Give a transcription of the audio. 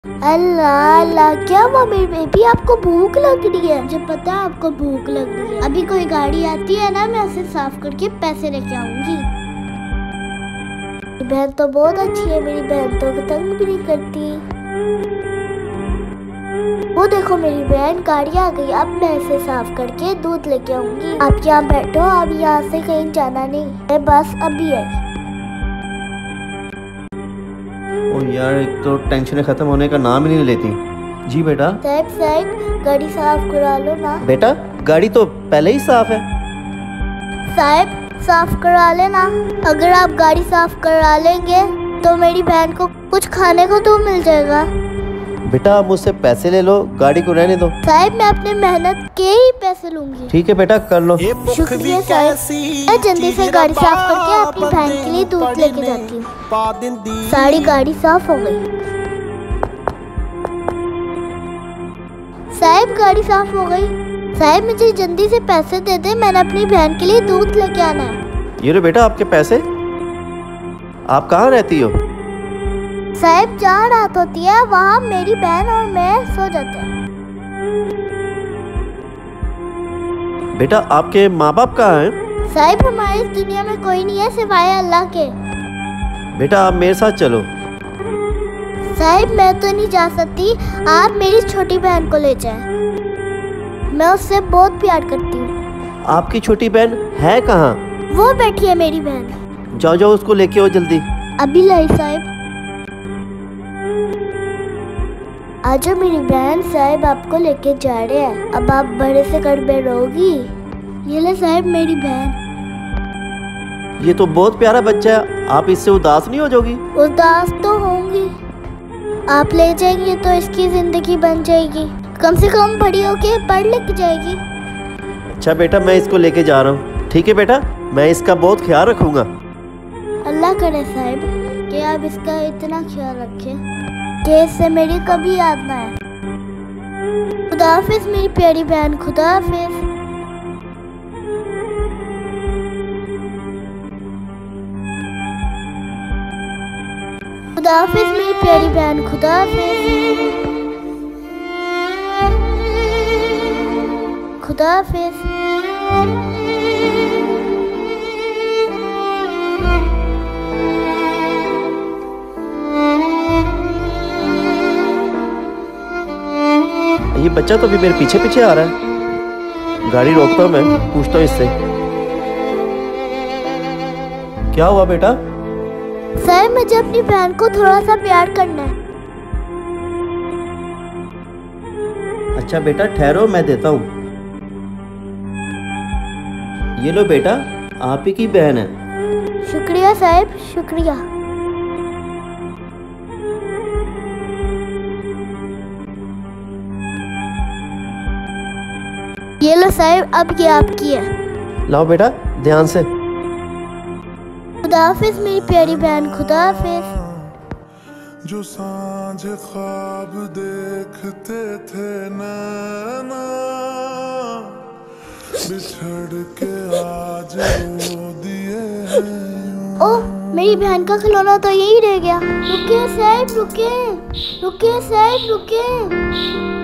अल्लाह अल्लाह, क्या हुआ मेरी बेबी, आपको भूख लग रही है? मुझे पता है आपको भूख लग रही है। अभी कोई गाड़ी आती है ना, मैं उसे साफ करके पैसे लेके आऊंगी। मेरी बहन तो बहुत अच्छी है, मेरी बहन तो तंग भी नहीं करती। वो देखो मेरी बहन, गाड़ी आ गई। अब मैं इसे साफ करके दूध लेके आऊंगी। आप यहाँ बैठो, अब यहाँ से कहीं जाना नहीं है, बस अभी है। ओ यार, एक तो टेंशन खत्म होने का नाम ही नहीं लेती। जी बेटा। साहब साहब, गाड़ी साफ करा लो ना। बेटा, गाड़ी तो पहले ही साफ है। साहब साफ करा लेना। अगर आप गाड़ी साफ करा लेंगे तो मेरी बहन को कुछ खाने को तो मिल जाएगा। बेटा, आप मुझसे पैसे ले लो, गाड़ी को रहने दो। साहब मैं अपने मेहनत के ही पैसे लूंगी। ठीक है बेटा, कर लो। शुक्रिया साहब। मैं जल्दी से गाड़ी साफ करके अपनी बहन के लिए दूध लेके जाती हूँ। सारी गाड़ी साफ हो गई। साहब गाड़ी साफ हो गई। साहब मुझे जल्दी से पैसे दे दे, मैंने अपनी बहन के लिए दूध लेके आना है। ये लो बेटा आपके पैसे। आप कहाँ रहती हो? साहब जहाँ रात होती है वहाँ मेरी बहन और मैं सो जाते हैं। बेटा, आपके माँ बाप कहाँ हैं? साहब हमारी इस दुनिया में कोई नहीं है सिवाय अल्लाह के। बेटा, आप मेरे साथ चलो। साहब मैं तो नहीं जा सकती, आप मेरी छोटी बहन को ले जाएं। मैं उससे बहुत प्यार करती हूँ। आपकी छोटी बहन है कहाँ? वो बैठी है मेरी बहन। जाओ जाओ, उसको लेके आओ जल्दी। अभी लाई साहब। आज मेरी बहन, साहब आपको लेके जा रहे हैं। अब आप बड़े से घर में रहोगी। ये ले साहब मेरी बहन। ये तो बहुत प्यारा बच्चा है, आप इससे उदास नहीं हो जाओगी? उदास तो होंगी। आप ले जाएंगे तो इसकी जिंदगी बन जाएगी, कम से कम बड़ी होके पढ़ लिख जाएगी। अच्छा बेटा, मैं इसको लेके जा रहा हूँ। ठीक है बेटा, मैं इसका बहुत ख्याल रखूंगा। अल्लाह करे साहब कि आप इसका इतना ख्याल रखें कि इससे मेरी कभी याद ना आए। खुदा हाफिज मेरी प्यारी बहन, खुदा हाफिज। खुदा हाफिज मेरी प्यारी बहन, खुदा हाफिज। खुदा हाफिज। ये बच्चा तो भी मेरे पीछे पीछे आ रहा है। गाड़ी रोकता हूँ, मैं पूछता हूँ इससे। क्या हुआ बेटा? सर मुझे अपनी बहन को थोड़ा सा प्यार करना है। अच्छा बेटा ठहरो, मैं देता हूँ। ये लो बेटा, आप ही की बहन है। शुक्रिया साहब, शुक्रिया। ये लो साहब, अब ये आपकी है। लाओ बेटा, ध्यान से। खुदा हाफिज मेरी प्यारी बहन, खुदा हाफिज। जो सांझ ख्वाब देखते थे नैना, बिछड़ के आज रो दिए हैं। ओह, मेरी बहन का खिलौना तो यही रह गया। रुके साहब, रुके, रुके साहब, रुके।